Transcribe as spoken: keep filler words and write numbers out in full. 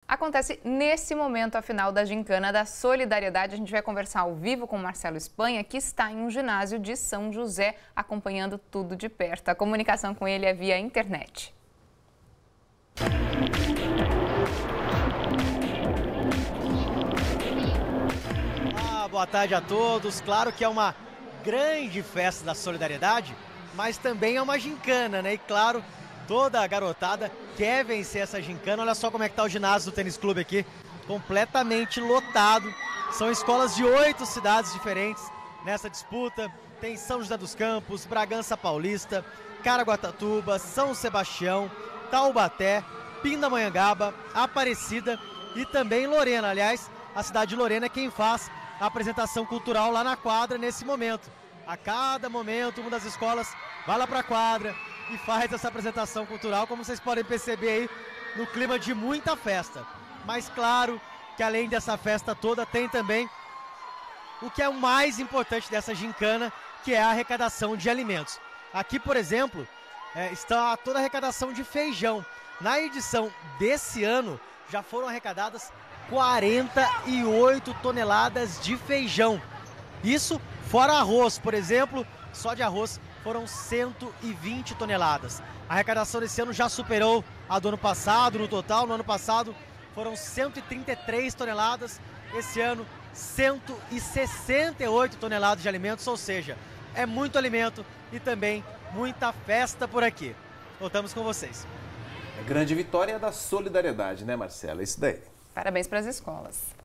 Acontece nesse momento a final da Gincana da Solidariedade. A gente vai conversar ao vivo com o Marcelo Espanha, que está em um ginásio de São José, acompanhando tudo de perto. A comunicação com ele é via internet. Ah, boa tarde a todos. Claro que é uma grande festa da solidariedade, mas também é uma gincana, né? E claro, toda a garotada quer vencer essa gincana. Olha só como é que tá o ginásio do Tênis Clube aqui, completamente lotado. São escolas de oito cidades diferentes nessa disputa. Tem São José dos Campos, Bragança Paulista, Caraguatatuba, São Sebastião, Taubaté, Pindamonhangaba, Aparecida e também Lorena. Aliás, a cidade de Lorena é quem faz a apresentação cultural lá na quadra nesse momento. A cada momento, uma das escolas vai lá para a quadra e faz essa apresentação cultural, como vocês podem perceber aí, no clima de muita festa. Mas claro que além dessa festa toda, tem também o que é o mais importante dessa gincana, que é a arrecadação de alimentos. Aqui, por exemplo, é, está toda a arrecadação de feijão. Na edição desse ano, já foram arrecadadas quarenta e oito toneladas de feijão. Isso fora arroz, por exemplo, só de arroz foram cento e vinte toneladas. A arrecadação desse ano já superou a do ano passado, no total. No ano passado foram cento e trinta e três toneladas, esse ano cento e sessenta e oito toneladas de alimentos, ou seja, é muito alimento e também muita festa por aqui. Voltamos com vocês. A grande vitória da solidariedade, né, Marcela? Isso daí. Parabéns para as escolas.